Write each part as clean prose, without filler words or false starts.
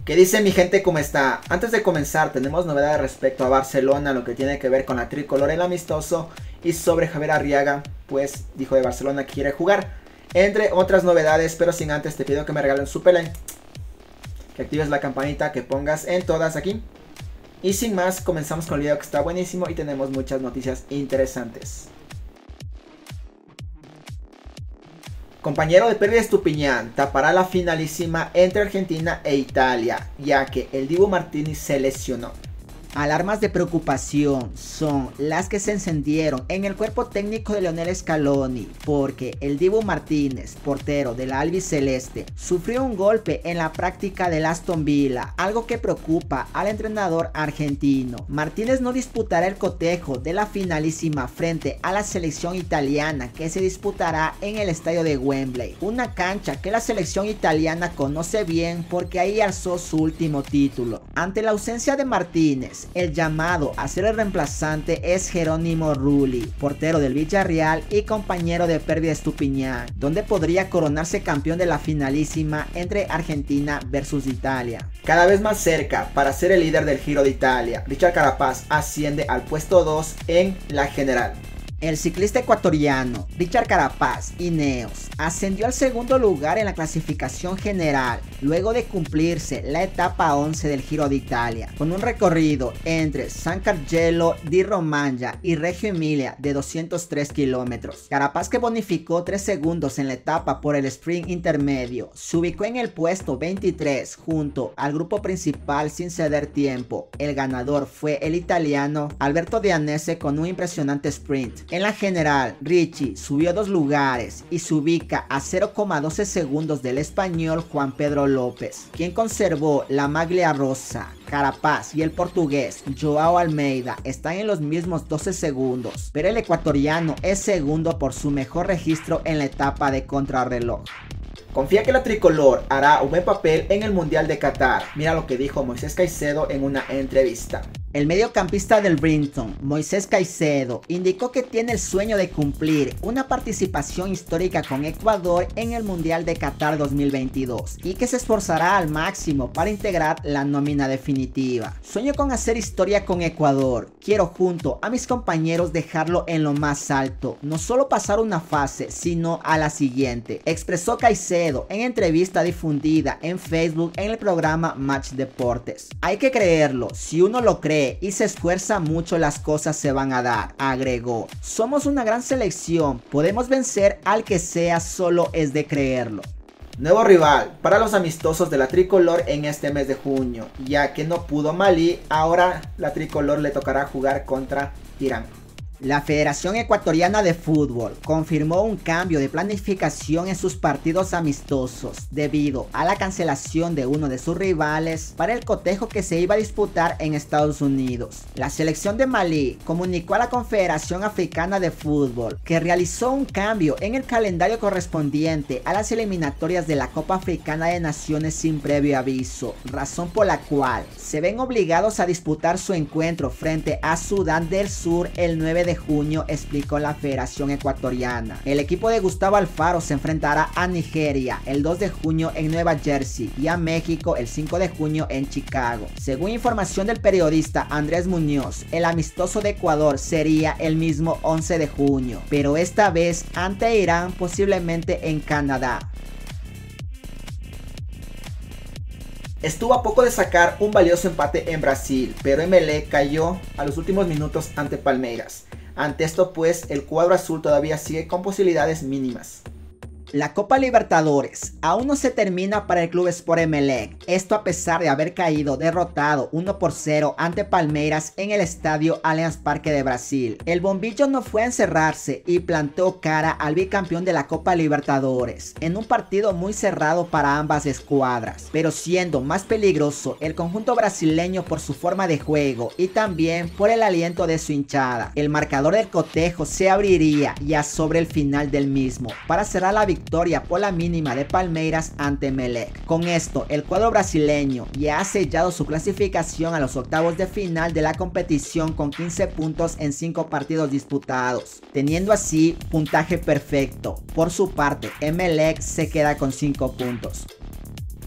¿Qué dice mi gente? ¿Cómo está? Antes de comenzar tenemos novedades respecto a Barcelona, lo que tiene que ver con la tricolor, el amistoso, y sobre Javier Arriaga, pues dijo de Barcelona que quiere jugar, entre otras novedades. Pero sin antes te pido que me regalen super like, que actives la campanita, que pongas en todas aquí. Y sin más, comenzamos con el video que está buenísimo y tenemos muchas noticias interesantes. Compañero de Pervis Estupiñán tapará la finalísima entre Argentina e Italia, ya que el Dibu Martínez se lesionó. Alarmas de preocupación son las que se encendieron en el cuerpo técnico de Lionel Scaloni, porque el Dibu Martínez, portero del albiceleste, sufrió un golpe en la práctica del Aston Villa, algo que preocupa al entrenador argentino. Martínez no disputará el cotejo de la finalísima frente a la selección italiana, que se disputará en el estadio de Wembley, una cancha que la selección italiana conoce bien porque ahí alzó su último título. Ante la ausencia de Martínez, el llamado a ser el reemplazante es Jerónimo Rulli, portero del Villarreal y compañero de Pervis Estupiñán, donde podría coronarse campeón de la finalísima entre Argentina versus Italia. Cada vez más cerca para ser el líder del Giro de Italia, Richard Carapaz asciende al puesto 2 en la general. El ciclista ecuatoriano Richard Carapaz, Ineos, ascendió al segundo lugar en la clasificación general luego de cumplirse la etapa 11 del Giro de Italia, con un recorrido entre San Cargelo di Romagna y Reggio Emilia de 203 kilómetros. Carapaz, que bonificó 3 segundos en la etapa por el sprint intermedio, se ubicó en el puesto 23 junto al grupo principal sin ceder tiempo. El ganador fue el italiano Alberto Danese con un impresionante sprint. En la general, Richie subió 2 lugares y se ubica a 0,12 segundos del español Juan Pedro López, quien conservó la maglia rosa. Carapaz y el portugués Joao Almeida están en los mismos 12 segundos, pero el ecuatoriano es segundo por su mejor registro en la etapa de contrarreloj. Confía que la tricolor hará un buen papel en el Mundial de Qatar. Mira lo que dijo Moisés Caicedo en una entrevista. El mediocampista del Brighton, Moisés Caicedo, indicó que tiene el sueño de cumplir una participación histórica con Ecuador en el Mundial de Qatar 2022 y que se esforzará al máximo para integrar la nómina definitiva. Sueño con hacer historia con Ecuador. Quiero junto a mis compañeros dejarlo en lo más alto, no solo pasar una fase, sino a la siguiente, expresó Caicedo en entrevista difundida en Facebook en el programa Match Deportes. Hay que creerlo, si uno lo cree y se esfuerza mucho, las cosas se van a dar, agregó. Somos una gran selección, podemos vencer al que sea, solo es de creerlo. Nuevo rival para los amistosos de la tricolor en este mes de junio, ya que no pudo Malí, ahora la tricolor le tocará jugar contra Irán. La Federación Ecuatoriana de Fútbol confirmó un cambio de planificación en sus partidos amistosos debido a la cancelación de uno de sus rivales para el cotejo que se iba a disputar en Estados Unidos. La selección de Malí comunicó a la Confederación Africana de Fútbol que realizó un cambio en el calendario correspondiente a las eliminatorias de la Copa Africana de Naciones sin previo aviso, razón por la cual se ven obligados a disputar su encuentro frente a Sudán del Sur el 9 de junio, explicó la Federación Ecuatoriana. El equipo de Gustavo Alfaro se enfrentará a Nigeria el 2 de junio en Nueva Jersey y a México el 5 de junio en Chicago. Según información del periodista Andrés Muñoz, el amistoso de Ecuador sería el mismo 11 de junio, pero esta vez ante Irán, posiblemente en Canadá. Estuvo a poco de sacar un valioso empate en Brasil, pero Emelec cayó a los últimos minutos ante Palmeiras. Ante esto, pues, el cuadro azul todavía sigue con posibilidades mínimas. La Copa Libertadores aún no se termina para el Club Sport Emelec, esto a pesar de haber caído derrotado 1-0 ante Palmeiras en el estadio Allianz Parque de Brasil. El bombillo no fue a encerrarse y plantó cara al bicampeón de la Copa Libertadores, en un partido muy cerrado para ambas escuadras, pero siendo más peligroso el conjunto brasileño por su forma de juego y también por el aliento de su hinchada. El marcador del cotejo se abriría ya sobre el final del mismo, para cerrar la victoria por la mínima de Palmeiras ante Emelec. Con esto, el cuadro brasileño ya ha sellado su clasificación a los octavos de final de la competición con 15 puntos en 5 partidos disputados, teniendo así puntaje perfecto. Por su parte, Emelec se queda con 5 puntos.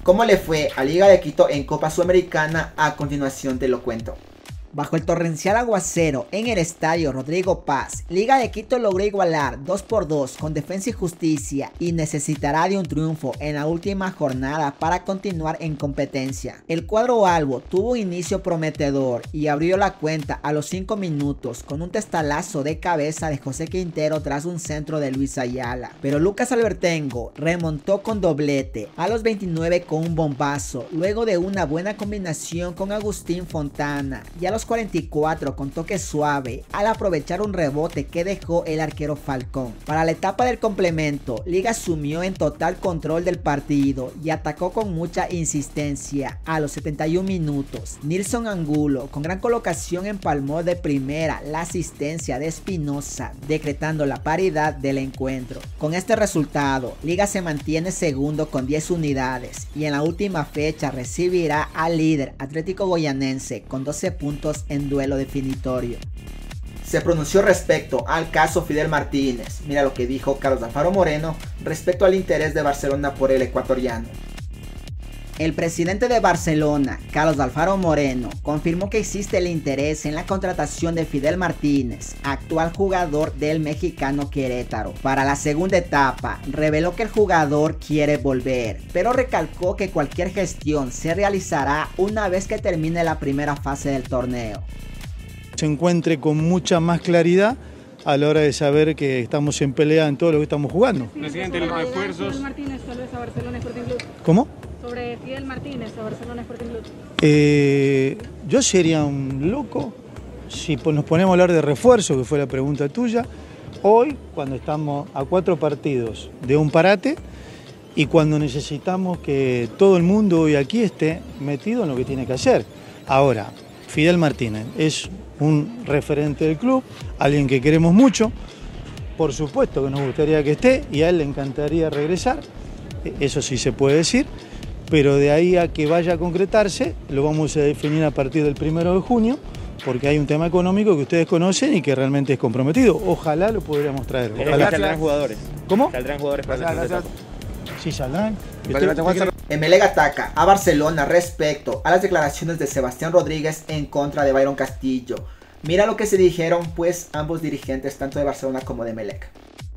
¿Cómo le fue a Liga de Quito en Copa Sudamericana? A continuación te lo cuento. Bajo el torrencial aguacero en el estadio Rodrigo Paz, Liga de Quito logró igualar 2-2 con Defensa y Justicia y necesitará de un triunfo en la última jornada para continuar en competencia. El cuadro albo tuvo un inicio prometedor y abrió la cuenta a los 5 minutos con un testalazo de cabeza de José Quintero tras un centro de Luis Ayala. Pero Lucas Albertengo remontó con doblete a los 29 con un bombazo, luego de una buena combinación con Agustín Fontana, y a los 44 con toque suave al aprovechar un rebote que dejó el arquero Falcón. Para la etapa del complemento, Liga asumió en total control del partido y atacó con mucha insistencia. A los 71 minutos, Nilson Angulo con gran colocación empalmó de primera la asistencia de Espinosa, decretando la paridad del encuentro. Con este resultado, Liga se mantiene segundo con 10 unidades y en la última fecha recibirá al líder Atlético Goyanense con 12 puntos en duelo definitorio. Se pronunció respecto al caso Fidel Martínez. Mira lo que dijo Carlos Alfaro Moreno respecto al interés de Barcelona por el ecuatoriano. El presidente de Barcelona, Carlos Alfaro Moreno, confirmó que existe el interés en la contratación de Fidel Martínez, actual jugador del mexicano Querétaro. Para la segunda etapa, reveló que el jugador quiere volver, pero recalcó que cualquier gestión se realizará una vez que termine la primera fase del torneo. Se encuentre con mucha más claridad a la hora de saber que estamos en pelea en todo lo que estamos jugando. Presidente, los refuerzos. Fidel Martínez tal vez a Barcelona Sporting Club. ¿Cómo? Sobre Fidel Martínez a Barcelona Sporting Club. Yo sería un loco si nos ponemos a hablar de refuerzo, que fue la pregunta tuya, hoy cuando estamos a 4 partidos de un parate y cuando necesitamos que todo el mundo hoy aquí esté metido en lo que tiene que hacer. Ahora, Fidel Martínez es un referente del club, alguien que queremos mucho, por supuesto que nos gustaría que esté y a él le encantaría regresar, eso sí se puede decir, pero de ahí a que vaya a concretarse lo vamos a definir a partir del 1 de junio, porque hay un tema económico que ustedes conocen y que realmente es comprometido. Ojalá lo podríamos traer. Ojalá. ¿Saldrán jugadores? ¿Cómo? ¿Saldrán jugadores para la segunda etapa? Sí, saldrán. Emelec ataca a Barcelona respecto a las declaraciones de Sebastián Rodríguez en contra de Byron Castillo. Mira lo que se dijeron pues ambos dirigentes, tanto de Barcelona como de Emelec.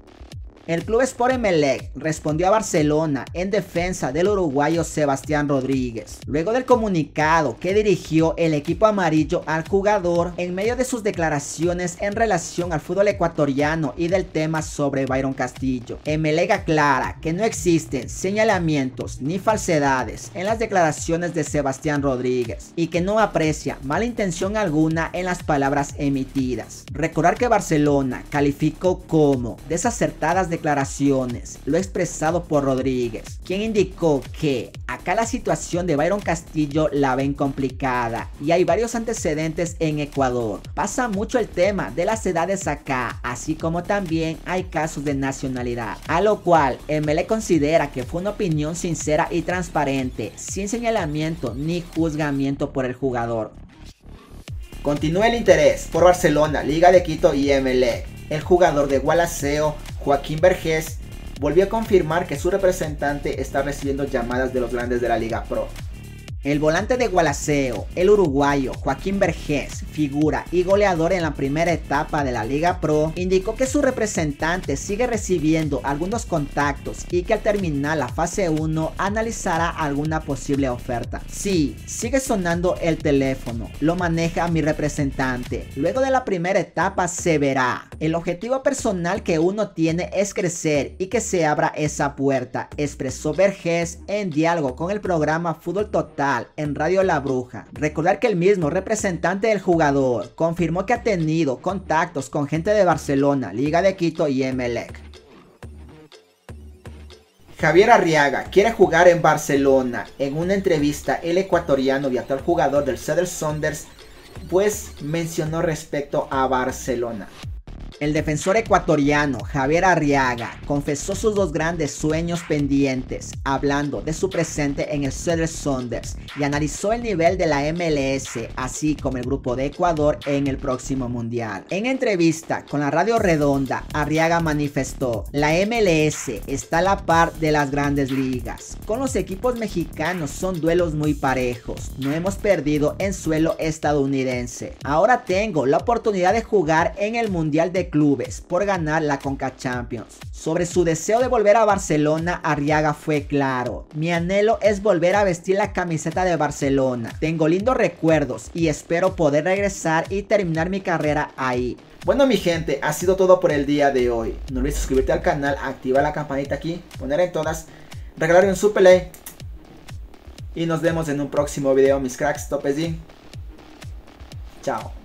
El Club Sport Emelec respondió a Barcelona en defensa del uruguayo Sebastián Rodríguez, luego del comunicado que dirigió el equipo amarillo al jugador en medio de sus declaraciones en relación al fútbol ecuatoriano y del tema sobre Byron Castillo. Emelec aclara que no existen señalamientos ni falsedades en las declaraciones de Sebastián Rodríguez y que no aprecia mala intención alguna en las palabras emitidas. Recordar que Barcelona calificó como desacertadas declaraciones lo expresado por Rodríguez, quien indicó que acá la situación de Byron Castillo la ven complicada y hay varios antecedentes en Ecuador. Pasa mucho el tema de las edades acá, así como también hay casos de nacionalidad, a lo cual Emelec considera que fue una opinión sincera y transparente, sin señalamiento ni juzgamiento por el jugador. Continúa el interés por Barcelona, Liga de Quito y Emelec. El jugador de Gualaceo, Joaquín Vergés, volvió a confirmar que su representante está recibiendo llamadas de los grandes de la Liga Pro. El volante de Gualaceo, el uruguayo Joaquín Vergés, figura y goleador en la primera etapa de la Liga Pro, indicó que su representante sigue recibiendo algunos contactos y que al terminar la fase 1 analizará alguna posible oferta. Sí, sigue sonando el teléfono, lo maneja mi representante. Luego de la primera etapa se verá. El objetivo personal que uno tiene es crecer y que se abra esa puerta, expresó Vergés en diálogo con el programa Fútbol Total en Radio La Bruja. Recordar que el mismo representante del jugador confirmó que ha tenido contactos con gente de Barcelona, Liga de Quito y Emelec. Javier Arriaga quiere jugar en Barcelona. En una entrevista, el ecuatoriano y actual jugador del Seattle Sounders pues mencionó respecto a Barcelona. El defensor ecuatoriano Javier Arriaga confesó sus dos grandes sueños pendientes, hablando de su presente en el Seattle Sounders y analizó el nivel de la MLS, así como el grupo de Ecuador en el próximo mundial. En entrevista con la Radio Redonda, Arriaga manifestó: la MLS está a la par de las grandes ligas. Con los equipos mexicanos son duelos muy parejos, no hemos perdido en suelo estadounidense. Ahora tengo la oportunidad de jugar en el Mundial de Clubes por ganar la Conca Champions. Sobre su deseo de volver a Barcelona, Arriaga fue claro: mi anhelo es volver a vestir la camiseta de Barcelona. Tengo lindos recuerdos y espero poder regresar y terminar mi carrera ahí. Bueno mi gente, ha sido todo por el día de hoy. No olvides suscribirte al canal, activar la campanita aquí, poner en todas, regalar un super like. Y nos vemos en un próximo video mis cracks, topes y chao.